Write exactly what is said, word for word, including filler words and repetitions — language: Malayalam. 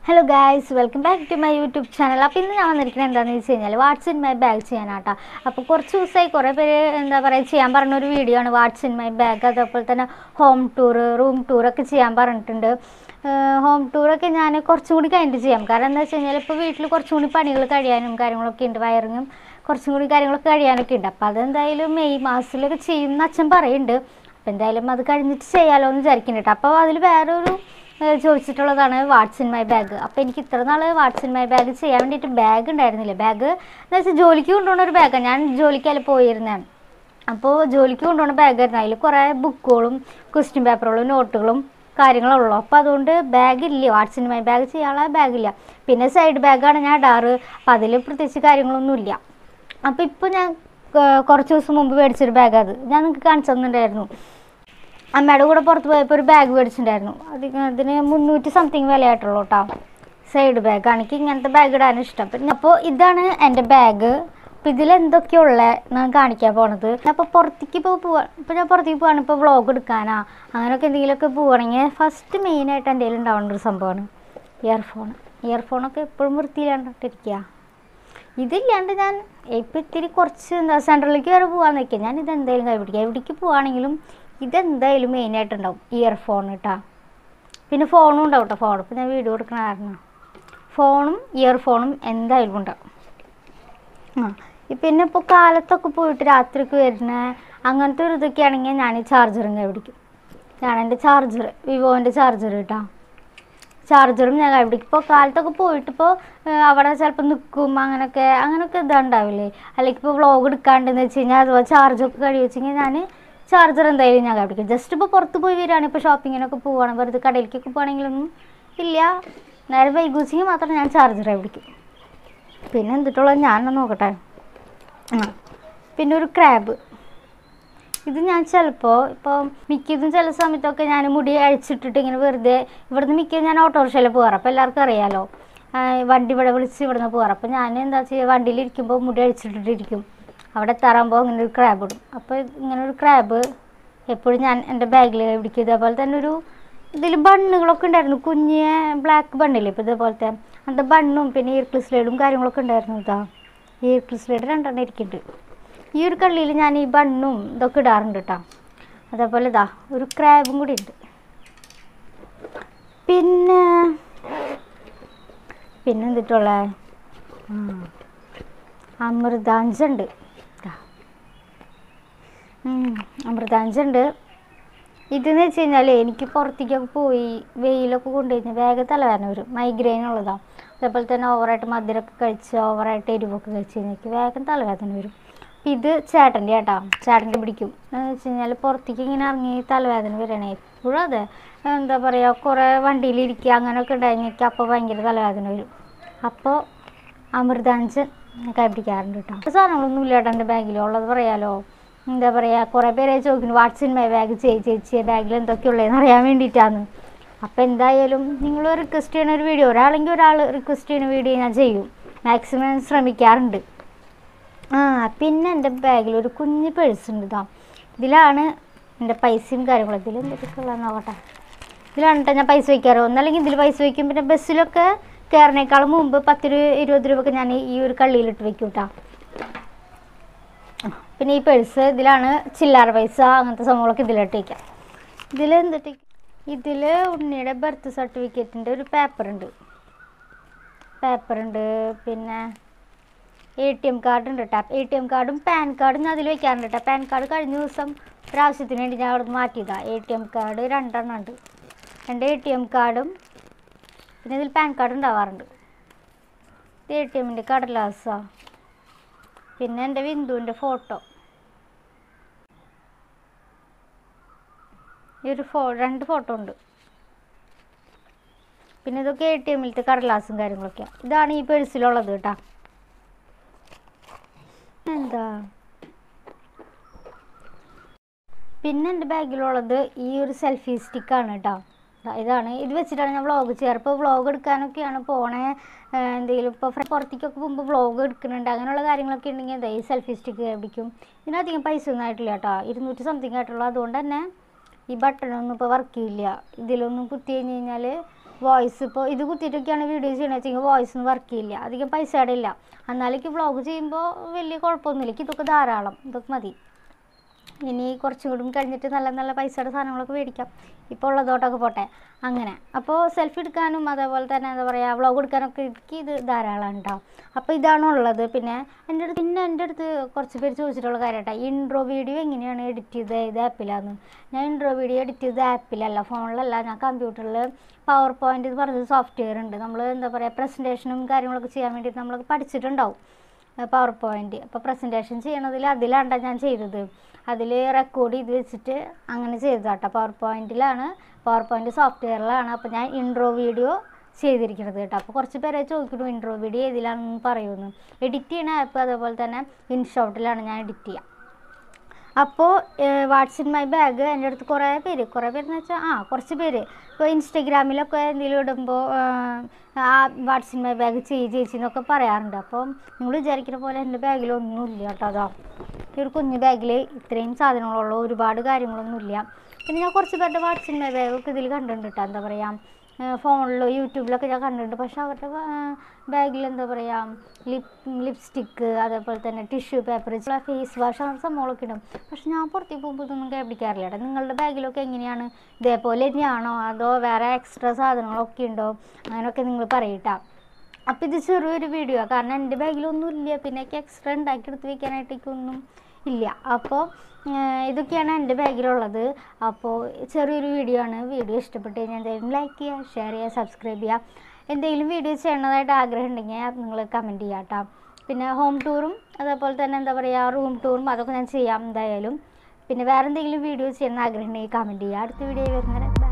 Hello guys, welcome back to my YouTube channel. അപ്പോൾ ഇന്ന് ഞാൻ വന്നിരിക്കുന്നത് എന്താണെന്ന് വെച്ച് കഴിഞ്ഞാൽ വാട്ട്സ് ഇൻ മൈ ബാഗ് ചെയ്യാനാട്ടോ. അപ്പോൾ കുറച്ച് ദിവസമായി കുറേ പേര് എന്താ പറയുക ചെയ്യാൻ പറഞ്ഞൊരു വീഡിയോ ആണ് വാട്ട്സ് ഇൻ മൈ ബാഗ്. അതേപോലെ തന്നെ ഹോം ടൂർ, റൂം ടൂറൊക്കെ ചെയ്യാൻ പറഞ്ഞിട്ടുണ്ട്. ഹോം ടൂറൊക്കെ ഞാൻ കുറച്ചും കൂടി കഴിഞ്ഞിട്ട് ചെയ്യാം. കാരണം എന്താ വെച്ച് കഴിഞ്ഞാൽ ഇപ്പോൾ വീട്ടിൽ കുറച്ചും കൂടി പണികൾ കഴിയാനും കാര്യങ്ങളൊക്കെ ഉണ്ട്, വയറിങ്ങും കുറച്ചും കൂടി കാര്യങ്ങളൊക്കെ കഴിയാനൊക്കെ ഉണ്ട്. അപ്പോൾ അതെന്തായാലും മെയ് മാസത്തിലൊക്കെ ചെയ്യുമെന്ന് അച്ഛൻ പറയുന്നുണ്ട്. അപ്പോൾ എന്തായാലും അത് കഴിഞ്ഞിട്ട് ചെയ്യാമല്ലോ എന്ന് വിചാരിക്കുന്നുണ്ട്. അപ്പോൾ അതിൽ വേറൊരു ചോദിച്ചിട്ടുള്ളതാണ് വാട്ട്സ് ഇൻ മൈ ബാഗ്. അപ്പോൾ എനിക്ക് ഇത്ര നാൾ വാട്ട്സ് ഇൻ മൈ ബാഗ് ചെയ്യാൻ വേണ്ടിയിട്ട് ബാഗ് ഉണ്ടായിരുന്നില്ല. ബാഗ് എന്ന് വെച്ചാൽ ജോലിക്ക് കൊണ്ടുപോകുന്ന ഒരു ബാഗാണ്. ഞാൻ ജോലിക്കല്ല പോയിരുന്നതാണ്. അപ്പോൾ ജോലിക്ക് കൊണ്ടുപോകുന്ന ബാഗായിരുന്നു. അതിൽ കുറേ ബുക്കുകളും ക്വസ്റ്റ്യൻ പേപ്പറുകളും നോട്ടുകളും കാര്യങ്ങളുള്ളൂ. അപ്പോൾ അതുകൊണ്ട് ബാഗില്ല, വാട്ട്സ് ഇൻ മൈ ബാഗ് ചെയ്യാനുള്ള ബാഗില്ല. പിന്നെ സൈഡ് ബാഗാണ് ഞാൻ ഇടാറ്. അപ്പോൾ അതിൽ പ്രത്യേകിച്ച് കാര്യങ്ങളൊന്നുമില്ല. അപ്പോൾ ഇപ്പോൾ ഞാൻ കുറച്ച് ദിവസം മുമ്പ് മേടിച്ചൊരു ബാഗ്, അത് ഞാൻ നിങ്ങൾക്ക് കാണിച്ചു തന്നിട്ടുണ്ടായിരുന്നു. അമ്മയുടെ കൂടെ പുറത്ത് പോയപ്പോൾ ഒരു ബാഗ് മേടിച്ചിട്ടുണ്ടായിരുന്നു. അത് അതിന് മുന്നൂറ്റി സംതിങ് വിലയായിട്ടുള്ളൂ കേട്ടോ. സൈഡ് ബാഗാണ്. എനിക്ക് ഇങ്ങനത്തെ ബാഗ് ഇടാനും ഇഷ്ടം. പിന്നെ അപ്പോൾ ഇതാണ് എൻ്റെ ബാഗ്. അപ്പോൾ ഇതിലെന്തൊക്കെയുള്ള ഞാൻ കാണിക്കാൻ പോണത്. അപ്പോൾ പുറത്തേക്ക് ഇപ്പോൾ പോവാ ഇപ്പോൾ ഞാൻ പുറത്തേക്ക് പോവാണ്, ഇപ്പോൾ വ്ളോഗ് എടുക്കാനാ അങ്ങനെയൊക്കെ എന്തെങ്കിലുമൊക്കെ പോവുകയാണെങ്കിൽ ഫസ്റ്റ് മെയിനായിട്ട് എൻ്റെ കയ്യിൽ ഉണ്ടാവേണ്ട ഒരു സംഭവമാണ് ഇയർഫോൺ. ഇയർഫോണൊക്കെ എപ്പോഴും വൃത്തിയിലാണ്ടിരിക്കുക. ഇതില്ലാണ്ട് ഞാൻ ഇപ്പോൾ ഇത്തിരി കുറച്ച് എന്താ സെൻട്രലിലേക്ക് വരെ പോകാൻ നിൽക്കുക. ഞാൻ ഇതെന്തായാലും കൈപിടിക്കുക. എവിടേക്ക് പോവുകയാണെങ്കിലും ഇതെന്തായാലും മെയിനായിട്ടുണ്ടാവും ഇയർഫോൺ കേട്ടോ. പിന്നെ ഫോണും ഉണ്ടാവും കേട്ടോ. ഫോൺ ഇപ്പോൾ ഞാൻ വീഡിയോ കൊടുക്കണ കാരണം ഫോണും ഇയർഫോണും എന്തായാലും ഉണ്ടാവും. ആ പിന്നെ ഇപ്പോൾ കാലത്തൊക്കെ പോയിട്ട് രാത്രിക്ക് വരുന്ന അങ്ങനത്തെ ഒരു ഇതൊക്കെ ആണെങ്കിൽ ഞാൻ ഈ ചാർജറും കൈ പിടിക്കും. ഞാൻ എൻ്റെ ചാർജർ, വിവോൻ്റെ ചാർജർ കേട്ടോ, ചാർജറും ഞാൻ കൈ പിടിക്കും. ഇപ്പോൾ കാലത്തൊക്കെ പോയിട്ടിപ്പോൾ അവിടെ ചിലപ്പോൾ നിൽക്കും, അങ്ങനെയൊക്കെ അങ്ങനെയൊക്കെ ഇതുണ്ടാവില്ലേ. അല്ലെങ്കിൽ ഇപ്പോൾ വ്ളോഗ് എടുക്കാണ്ടെന്ന് വെച്ച് കഴിഞ്ഞാൽ അഥവാ ചാർജൊക്കെ കഴി വെച്ചെങ്കിൽ ഞാൻ ചാർജർ എന്തായാലും ഞാൻ കൈപിടിക്കും. ജസ്റ്റ് ഇപ്പോൾ പുറത്ത് പോയി വരികയാണ്, ഇപ്പോൾ ഷോപ്പിങ്ങിനൊക്കെ പോവുകയാണ്, വെറുതെ കടയിലേക്കൊക്കെ പോവുകയാണെങ്കിലൊന്നും ഇല്ല, നേരെ വൈകുച്ചെങ്കിൽ മാത്രം ഞാൻ ചാർജർ കൈപിടിക്കും. പിന്നെ എന്തിട്ടുള്ളത് ഞാൻ നോക്കട്ടെ. ആ പിന്നെ ഒരു ക്രാബ്. ഇത് ഞാൻ ചിലപ്പോൾ ഇപ്പോൾ മിക്കതും ചില സമയത്തൊക്കെ ഞാൻ മുടി അഴിച്ചിട്ടിട്ട് ഇങ്ങനെ വെറുതെ ഇവിടുന്ന് മിക്കതും ഞാൻ ഓട്ടോറിക്ഷയിൽ പോകാറ്. അപ്പോൾ എല്ലാവർക്കും അറിയാമല്ലോ, വണ്ടി ഇവിടെ വിളിച്ച് ഇവിടുന്ന് പോകാറ്. അപ്പോൾ ഞാൻ എന്താ ചെയ്യുക, വണ്ടിയിലിരിക്കുമ്പോൾ മുടി അഴിച്ചിട്ടിട്ടിരിക്കും. അവിടെ എത്താറാകുമ്പോൾ ഇങ്ങനെ ഒരു ക്രാബ് ഇടും. അപ്പോൾ ഇങ്ങനെ ഒരു ക്രാബ് എപ്പോഴും ഞാൻ എൻ്റെ ബാഗിൽ പിടിക്കും. ഇതേപോലെ തന്നെ ഒരു ഇതിൽ ബണ്ണുകളൊക്കെ ഉണ്ടായിരുന്നു, കുഞ്ഞ് ബ്ലാക്ക് ബണ്ണില്ലേ. ഇപ്പോൾ ഇതേപോലത്തെ അങ്ങനത്തെ ബണ്ണും പിന്നെ ഈർക്കിൾ സ്ലൈഡും കാര്യങ്ങളൊക്കെ ഉണ്ടായിരുന്നു. ഇതാ ഈർക്കിൾ സ്ലൈഡ് രണ്ടെണ്ണം ഇരിക്കുന്നുണ്ട്. ഈ ഒരു കള്ളിയിൽ ഞാൻ ഈ ബണ്ണും ഇതൊക്കെ ഇടാറുണ്ട് കേട്ടോ. അതേപോലെ ഇതാ ഒരു ക്രാബും കൂടി ഉണ്ട്. പിന്നെ പിന്നെ എന്തിട്ടുള്ള അമൃതാഞ്ചുണ്ട്. അമൃതാഞ്ചുണ്ട്. ഇതെന്ന് വെച്ച് കഴിഞ്ഞാൽ എനിക്ക് പുറത്തേക്കൊക്കെ പോയി വെയിലൊക്കെ കൊണ്ടു കഴിഞ്ഞാൽ വേഗം തലവേദന വരും, മൈഗ്രെയിൻ ഉള്ളതാണ്. അതേപോലെ തന്നെ ഓവറായിട്ട് മധുരമൊക്കെ കഴിച്ച് ഓവറായിട്ട് എരിവൊക്കെ കഴിച്ച് കഴിഞ്ഞാൽ എനിക്ക് വേഗം തലവേദന വരും. ഇത് ചേട്ടൻ്റെ കേട്ടോ, ചേട്ടൻ്റെ പിടിക്കും. എന്ന് വെച്ച് കഴിഞ്ഞാൽ പുറത്തേക്ക് ഇങ്ങനെ ഇറങ്ങി തലവേദന വരണേ എപ്പോഴും. അതെ എന്താ പറയുക, കുറേ വണ്ടിയിലിരിക്കുക അങ്ങനെയൊക്കെ ഉണ്ടായി എനിക്ക് അപ്പോൾ ഭയങ്കര തലവേദന വരും. അപ്പോൾ അമൃതാഞ്ചൻ കൈ പിടിക്കാറുണ്ട് കേട്ടോ. സാധനങ്ങളൊന്നും ഇല്ല കേട്ടോ എൻ്റെ ബാഗിലുള്ളത് പറയാലോ. എന്താ പറയുക, കുറേ പേരെ ചോദിക്കുന്നു വാട്ട്സ് ഇൻ മൈ ബാഗ് ചെയ് ചേച്ചിയെ ബാഗിൽ എന്തൊക്കെയുള്ളതെന്ന് അറിയാൻ വേണ്ടിയിട്ടാണ്. അപ്പോൾ എന്തായാലും നിങ്ങൾ റിക്വസ്റ്റ് ചെയ്യുന്ന ഒരു വീഡിയോ, ഒരാളെങ്കിൽ ഒരാൾ റിക്വസ്റ്റ് ചെയ്യുന്ന വീഡിയോ ഞാൻ ചെയ്യും, മാക്സിമം ശ്രമിക്കാറുണ്ട്. ആ പിന്നെ എൻ്റെ ബാഗിൽ ഒരു കുഞ്ഞ് പേഴ്സ് ഉണ്ട്. ഇതാ ഇതിലാണ് എൻ്റെ പൈസയും കാര്യങ്ങളും. ഇതിൽ എന്തൊക്കെ ഉള്ളതെന്ന് നോക്കട്ടെ. ഇതിലാണ് കേട്ടോ ഞാൻ പൈസ വയ്ക്കാറ്. ഒന്നല്ലെങ്കിൽ ഇതിൽ പൈസ വയ്ക്കും. പിന്നെ ബസ്സിലൊക്കെ കയറിനേക്കാളും മുമ്പ് പത്ത് രൂപ ഇരുപത് രൂപ ഒക്കെ ഞാൻ ഈ ഒരു കള്ളിയിലിട്ട് വയ്ക്കും കേട്ടോ. പിന്നെ ഈ പേഴ്സ് ഇതിലാണ് ചില്ലറ പൈസ അങ്ങനത്തെ സംഭവങ്ങളൊക്കെ ഇതിലിട്ട് വയ്ക്കാം. ഇതിൽ എന്തിട്ട് ഇതിൽ ഉണ്ണിയുടെ ബർത്ത് സർട്ടിഫിക്കറ്റിൻ്റെ ഒരു പേപ്പറുണ്ട് പേപ്പറുണ്ട് പിന്നെ എ ടി എം കാർഡ് ഉണ്ട് കേട്ടോ. എ ടി എം കാർഡും പാൻ കാർഡും ഞാൻ അതിൽ വയ്ക്കാറുണ്ട് കേട്ടോ. പാൻ കാർഡ് കഴിഞ്ഞ ദിവസം ഒരാവശ്യത്തിന് വേണ്ടി ഞാൻ അവിടെ നിന്ന് മാറ്റിയതാണ്. എ ടി എം കാർഡ് രണ്ടെണ്ണം ഉണ്ട്. രണ്ട് എ ടി എം കാർഡും പിന്നെ ഇതിൽ പാൻ കാർഡ് ഉണ്ടാവാറുണ്ട്. ഇത് എ ടി എമ്മിൻ്റെ കടലാസാണ്. പിന്നെ എൻ്റെ ബിന്ദുവിൻ്റെ ഫോട്ടോ, ഈ ഒരു ഫോ രണ്ട് ഫോട്ടോ ഉണ്ട്. പിന്നെ ഇതൊക്കെ എ ടി എമ്മിലത്തെ കടലാസും കാര്യങ്ങളൊക്കെയാണ്. ഇതാണ് ഈ പേഴ്സിലുള്ളത് കേട്ടോ. എന്താ പിന്നെ എൻ്റെ ബാഗിലുള്ളത് ഈ ഒരു സെൽഫി സ്റ്റിക്കാണ് കേട്ടോ. ഇതാണ്, ഇത് വെച്ചിട്ടാണ് ഞാൻ വ്ളോഗ് ചെയ്യാറ്. ഇപ്പോൾ വ്ളോഗ് എടുക്കാനൊക്കെയാണ് പോണേ, എന്തെങ്കിലും ഇപ്പോൾ പുറത്തേക്കൊക്കെ പോകുമ്പോൾ വ്ളോഗ് എടുക്കുന്നുണ്ട് അങ്ങനെയുള്ള കാര്യങ്ങളൊക്കെ ഉണ്ടെങ്കിൽ എന്താ ഈ സെൽഫി സ്റ്റിക്ക് ലഭിക്കും. ഇതിനധികം പൈസ ഒന്നും ആയിട്ടില്ല കേട്ടോ, ഇരുന്നൂറ്റി സംതിങ് ആയിട്ടുള്ളൂ. അതുകൊണ്ട് തന്നെ ഈ ബട്ടണൊന്നും ഇപ്പോൾ വർക്ക് ചെയ്യില്ല. ഇതിലൊന്നും കുത്തി കഴിഞ്ഞ് കഴിഞ്ഞാൽ വോയിസ് ഇപ്പോൾ ഇത് കുത്തിയിട്ടൊക്കെയാണ് വീഡിയോ ചെയ്യണമെന്ന് വെച്ചെങ്കിൽ വോയിസ് ഒന്നും വർക്ക് ചെയ്യില്ല, അധികം പൈസയുടെ ഇല്ല. എന്നാലേക്ക് വ്ളോഗ് ചെയ്യുമ്പോൾ വലിയ കുഴപ്പമൊന്നുമില്ല, ഇതൊക്കെ ധാരാളം, ഇതൊക്കെ മതി. ഇനി കുറച്ചും കൂടി കഴിഞ്ഞിട്ട് നല്ല നല്ല പൈസയുടെ സാധനങ്ങളൊക്കെ മേടിക്കാം. ഇപ്പോൾ ഉള്ളതോട്ടൊക്കെ പോട്ടെ. അങ്ങനെ അപ്പോൾ സെൽഫി എടുക്കാനും അതേപോലെ തന്നെ എന്താ പറയുക വ്ളോഗ് എടുക്കാനൊക്കെ എനിക്ക് ഇത് ധാരാളമാണ് കേട്ടോ. അപ്പോൾ ഇതാണ് ഉള്ളത്. പിന്നെ എൻ്റെ അടുത്ത് പിന്നെ എൻ്റെ അടുത്ത് കുറച്ച് പേര് ചോദിച്ചിട്ടുള്ള കാര്യം കേട്ടോ, ഇൻട്രോ വീഡിയോ എങ്ങനെയാണ് എഡിറ്റ് ചെയ്ത് ഏത് ആപ്പിലാന്ന്. ഞാൻ ഇൻട്രോ വീഡിയോ എഡിറ്റ് ചെയ്ത ആപ്പിലല്ല, ഫോണിലല്ല, ഞാൻ കമ്പ്യൂട്ടറിൽ പവർ പോയിൻ്റ് എന്ന് പറഞ്ഞൊരു സോഫ്റ്റ്വെയർ ഉണ്ട്. നമ്മൾ എന്താ പറയുക പ്രസൻറ്റേഷനും കാര്യങ്ങളൊക്കെ ചെയ്യാൻ വേണ്ടിയിട്ട് നമ്മളൊക്കെ പഠിച്ചിട്ടുണ്ടാവും പവർ പോയിൻ്റ്. അപ്പോൾ പ്രസൻറ്റേഷൻ ചെയ്യണതിൽ അതിലാണ് ഞാൻ ചെയ്തത്. അതിൽ റെക്കോർഡ് ചെയ്ത് വെച്ചിട്ട് അങ്ങനെ ചെയ്തതാട്ടോ. പവർ പോയിൻറ്റിലാണ്, പവർ പോയിൻ്റ് സോഫ്റ്റ്വെയറിലാണ്. അപ്പോൾ ഞാൻ ഇൻട്രോ വീഡിയോ ചെയ്തിരിക്കുന്നത് കേട്ടോ. അപ്പോൾ കുറച്ച് പേരെ ചോദിക്കുന്നു ഇൻട്രോ വീഡിയോ ഏതിലാണെന്ന് പറയുന്നു. എഡിറ്റ് ചെയ്യണ ആപ്പ് അതേപോലെ തന്നെ ഇൻഷോട്ടിലാണ് ഞാൻ എഡിറ്റ് ചെയ്യുക. അപ്പോൾ വാട്സ് ഇൻ മൈ ബാഗ് എൻ്റെ അടുത്ത് കുറേ പേര് കുറേ പേരെന്ന് വെച്ചാൽ ആ കുറച്ച് പേര് ഇപ്പോൾ ഇൻസ്റ്റഗ്രാമിലൊക്കെ എന്തെങ്കിലും ഇടുമ്പോൾ ആ വാട്സ് ഇൻ മൈ ബാഗ് ചെയ്യ് ചേച്ചി എന്നൊക്കെ പറയാറുണ്ട്. അപ്പം നിങ്ങൾ വിചാരിക്കുന്ന പോലെ എൻ്റെ ബാഗിലൊന്നുമില്ല കേട്ടോ. അതാ ഈ ഒരു കുഞ്ഞു ബാഗിൽ ഇത്രയും സാധനങ്ങളുള്ള ഒരുപാട് കാര്യങ്ങളൊന്നുമില്ല. പിന്നെ ഞാൻ കുറച്ച് പേരുടെ വാട്സ് ഇൻ മൈ ബാഗൊക്കെ ഇതിൽ കണ്ടിട്ടുണ്ട് കേട്ടോ. എന്താ പറയുക ഫോണിലോ യൂട്യൂബിലൊക്കെ ഞാൻ കണ്ടിട്ടുണ്ട്. പക്ഷെ അവരുടെ ബാഗിൽ എന്താ പറയുക ലിപ് ലിപ്സ്റ്റിക്ക് അതേപോലെ തന്നെ ടിഷ്യൂ പേപ്പർ ഫേസ് വാഷ് അങ്ങനെ സംഭവങ്ങളൊക്കെ ഇടും. പക്ഷെ ഞാൻ പുറത്തേക്ക് പോകുമ്പോൾ ഇതൊന്നും കൈപിടിക്കാറില്ല കേട്ടോ. നിങ്ങളുടെ ബാഗിലൊക്കെ എങ്ങനെയാണ്, ഇതേപോലെ തന്നെയാണോ അതോ വേറെ എക്സ്ട്രാ സാധനങ്ങളൊക്കെ ഉണ്ടോ, അങ്ങനെയൊക്കെ നിങ്ങൾ പറയട്ടോ. അപ്പോൾ ഇത് ചെറിയൊരു വീഡിയോ കാരണം എൻ്റെ ബാഗിലൊന്നും ഇല്ല, പിന്നെ എനിക്ക് എക്സ്ട്രാ ഉണ്ടാക്കിയെടുത്ത് വയ്ക്കാനായിട്ടൊന്നും ഇല്ല. അപ്പോൾ ഇതൊക്കെയാണ് എൻ്റെ ബാഗിലുള്ളത്. അപ്പോൾ ചെറിയൊരു വീഡിയോ ആണ്. വീഡിയോ ഇഷ്ടപ്പെട്ട് കഴിഞ്ഞാൽ എന്തായാലും ലൈക്ക് ചെയ്യുക, ഷെയർ ചെയ്യുക, സബ്സ്ക്രൈബ് ചെയ്യുക. എന്തെങ്കിലും വീഡിയോ ചെയ്യണതായിട്ട് ആഗ്രഹം ഉണ്ടെങ്കിൽ നിങ്ങൾ കമൻറ്റ് ചെയ്യാം കേട്ടോ. പിന്നെ ഹോം ടൂറും അതേപോലെ തന്നെ എന്താ പറയുക റൂം ടൂറും അതൊക്കെ ഞാൻ ചെയ്യാം എന്തായാലും. പിന്നെ വേറെ എന്തെങ്കിലും വീഡിയോ ചെയ്യണമെന്ന് ആഗ്രഹം ഉണ്ടെങ്കിൽ കമൻറ്റ് ചെയ്യുക. അടുത്ത വീഡിയോ വരുന്നത്